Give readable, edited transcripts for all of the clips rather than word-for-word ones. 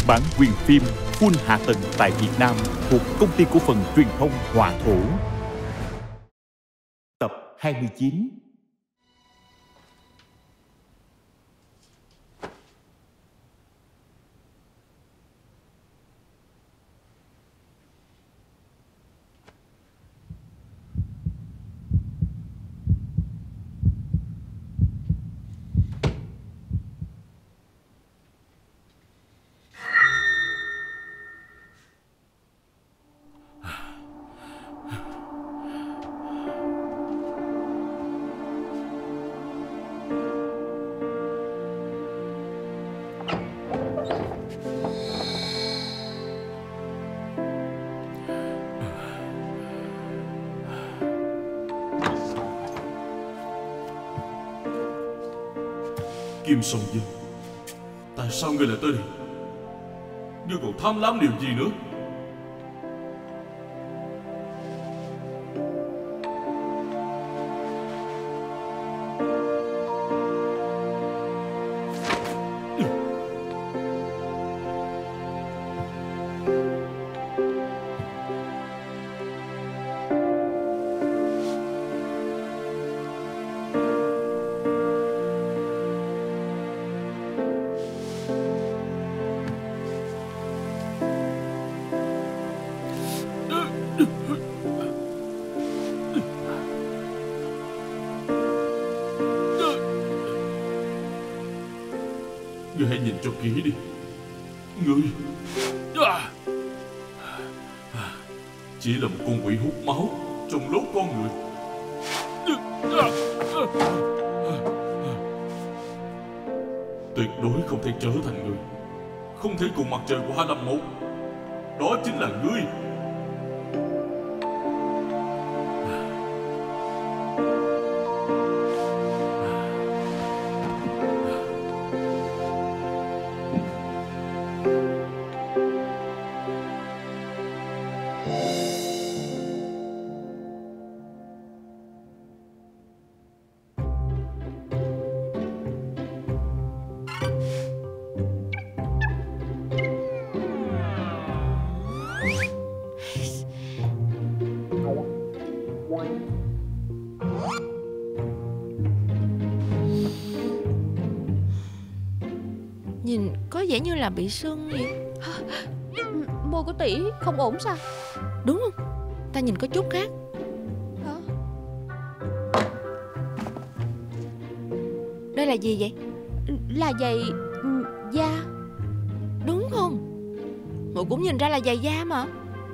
Bản quyền phim full hạ tầng tại Việt Nam thuộc Công ty cổ phần truyền thông Hòa Thổ. Tập 29. Kim Song Dinh, tại sao ngươi lại tới đây? Ngươi còn tham lam điều gì nữa? Ngươi hãy nhìn cho kỹ đi. Ngươi chỉ là một con quỷ hút máu trong lỗ con người. Tuyệt đối không thể trở thành người, không thể cùng mặt trời của Hạ Lâm một. Đó chính là ngươi. Nhìn có vẻ như là bị sưng vậy. Môi của tỷ không ổn sao? Đúng không? Ta nhìn có chút khác. Hả? Đây là gì vậy? Là giày da. Đúng không? Muội cũng nhìn ra là giày da mà.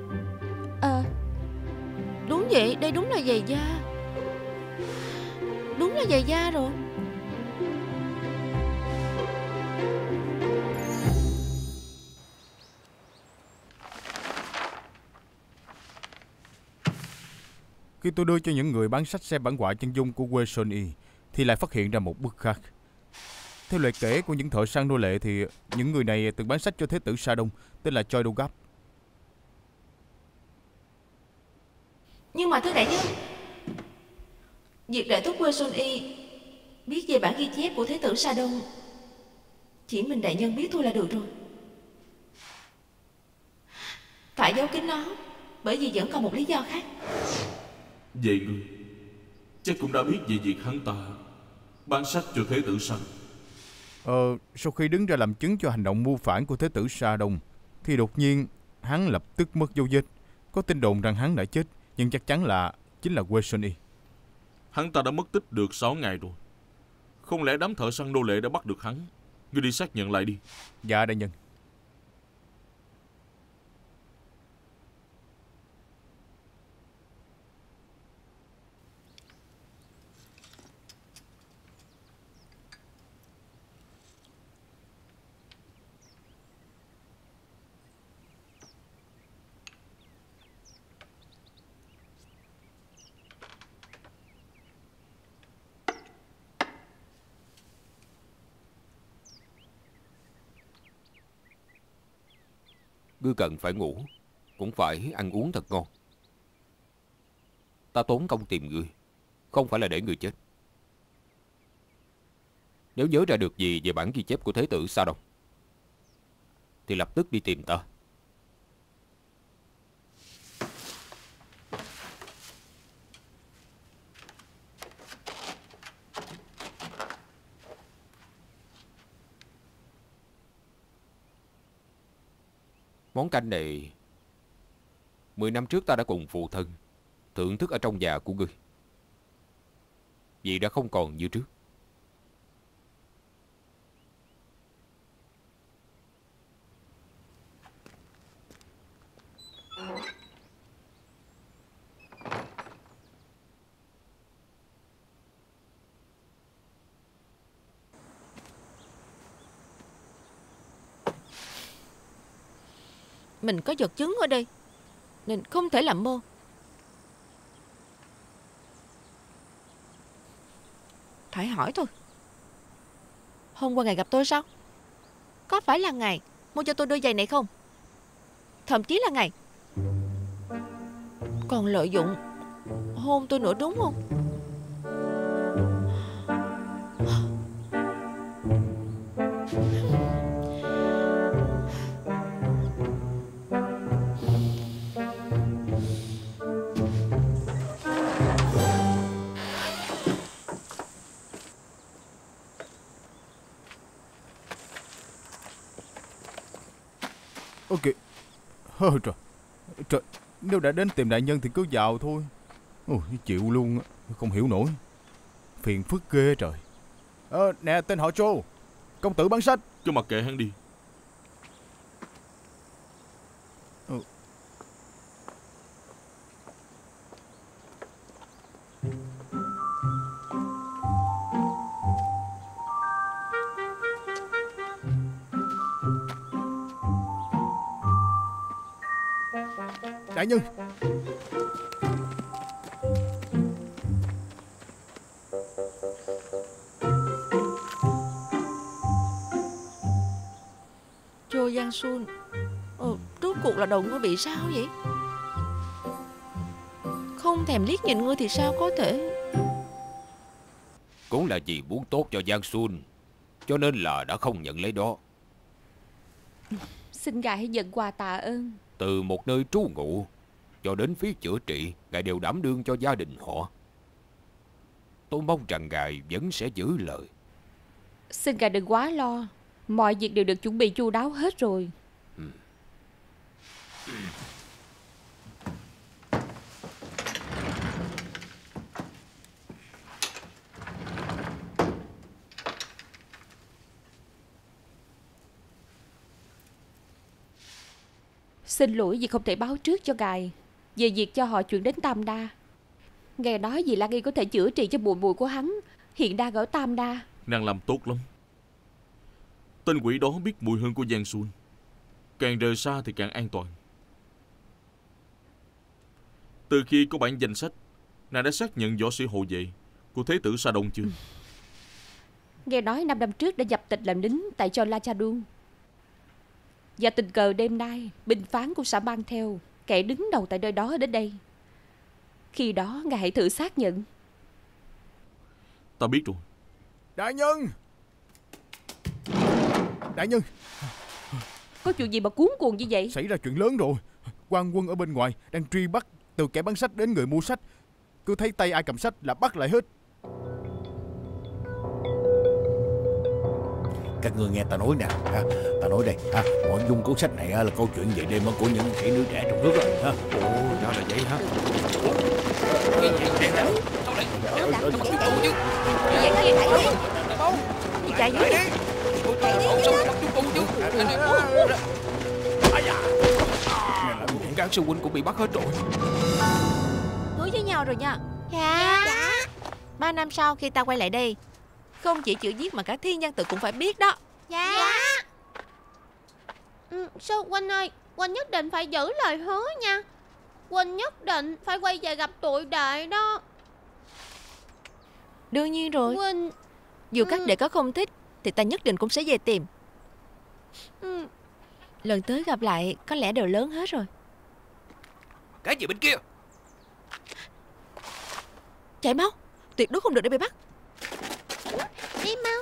Đúng vậy, đây đúng là giày da. Đúng là giày da rồi. Khi tôi đưa cho những người bán sách xem bản họa chân dung của Wilson Y thì lại phát hiện ra một bức khác. Theo lời kể của những thợ săn nô lệ thì những người này từng bán sách cho Thế tử Sa Đông tên là Choi Do-gap. Nhưng mà thưa đại nhân, việc đại thúc Wilson Y biết về bản ghi chép của Thế tử Sa Đông chỉ mình đại nhân biết thôi là được rồi. Phải giấu kín nó bởi vì vẫn còn một lý do khác. Vậy ngươi chắc cũng đã biết về việc hắn ta bán sách cho Thế tử Sa. Sau khi đứng ra làm chứng cho hành động mưu phản của Thế tử Sa Đông thì đột nhiên hắn lập tức mất dấu vết. Có tin đồn rằng hắn đã chết, nhưng chắc chắn là chính là Wilson Y. Hắn ta đã mất tích được 6 ngày rồi. Không lẽ đám thợ săn nô lệ đã bắt được hắn? Ngươi đi xác nhận lại đi. Dạ đại nhân. Ngươi cần phải ngủ, cũng phải ăn uống thật ngon. Ta tốn công tìm ngươi, không phải là để ngươi chết. Nếu nhớ ra được gì về bản ghi chép của Thế tử Sa Đông thì lập tức đi tìm ta. Món canh này 10 năm trước ta đã cùng phụ thân thưởng thức ở trong nhà của ngươi. Vị đã không còn như trước. Mình có vật chứng ở đây nên không thể làm mơ. Phải hỏi thôi. Hôm qua ngài gặp tôi sao? Có phải là ngài mua cho tôi đôi giày này không? Thậm chí là ngài còn lợi dụng hôn tôi nữa đúng không? Ok. Trời, trời, nếu đã đến tìm đại nhân thì cứ vào thôi. Ôi, chịu luôn, không hiểu nổi. Phiền phức ghê trời. Nè, tên họ Joe, công tử bán sách. Cứ mặc kệ hắn đi. Đại nhân. Cho Giang Sun, rốt cuộc là đầu ngươi bị sao vậy? Không thèm liếc nhìn ngươi thì sao có thể? Cũng là vì muốn tốt cho Giang Sun, cho nên là đã không nhận lấy đó. Xin ngài hãy nhận quà tạ ơn. Từ một nơi trú ngụ cho đến phí chữa trị, ngài đều đảm đương cho gia đình họ. Tôi mong rằng ngài vẫn sẽ giữ lời. Xin ngài đừng quá lo, mọi việc đều được chuẩn bị chu đáo hết rồi. Xin lỗi vì không thể báo trước cho ngài về việc cho họ chuyển đến Tam Đa. Nghe nói vì Lan Y có thể chữa trị cho bùi của hắn hiện đang ở Tam Đa. Nàng làm tốt lắm. Tên quỷ đó biết mùi hương của Giang Sun. Càng rời xa thì càng an toàn. Từ khi có bản danh sách, nàng đã xác nhận võ sĩ hộ vệ của Thế tử Sa Đông chưa? Nghe nói 5 năm trước đã nhập tịch làm lính tại Chola Chadun. Và tình cờ đêm nay binh phán cũng sẽ mang theo kẻ đứng đầu tại nơi đó đến đây. Khi đó ngài hãy thử xác nhận. Ta biết rồi. Đại nhân. Đại nhân. Có chuyện gì mà cuống cuồng như vậy? Xảy ra chuyện lớn rồi. Quan quân ở bên ngoài đang truy bắt từ kẻ bán sách đến người mua sách. Cứ thấy tay ai cầm sách là bắt lại hết. Các ngươi nghe ta nói nè, ta nói đây, nội dung cuốn sách này là câu chuyện về đêm của những thị nữ trẻ trong nước đó. Ồ, ra là vậy hả? Chạy đi. Các sư huynh cũng bị bắt hết rồi. Hứa với nhau rồi nha. Dạ. 3 năm sau khi ta quay lại đây, không chỉ chữ viết mà cả thi nhân tự cũng phải biết đó. Dạ. Sư huynh ơi, huynh nhất định phải giữ lời hứa nha. Huynh nhất định phải quay về gặp tụi đệ đó. Đương nhiên rồi. Huynh. Dù các đệ có không thích thì ta nhất định cũng sẽ về tìm. Lần tới gặp lại có lẽ đều lớn hết rồi. Cái gì bên kia? Chạy mau, tuyệt đối không được để bị bắt. Đi mau.